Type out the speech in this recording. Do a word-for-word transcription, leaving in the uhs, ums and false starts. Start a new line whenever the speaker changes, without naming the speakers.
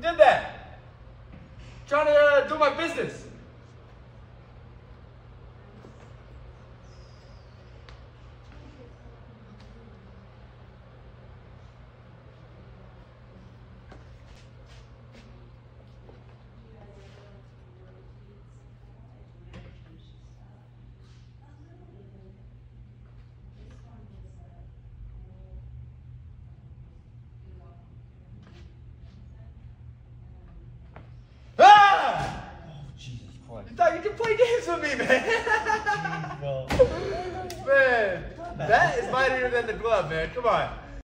did that? I'm trying to uh, do my business. You thought you could play games with me, man. Man, that is mightier than the glove, man. Come on.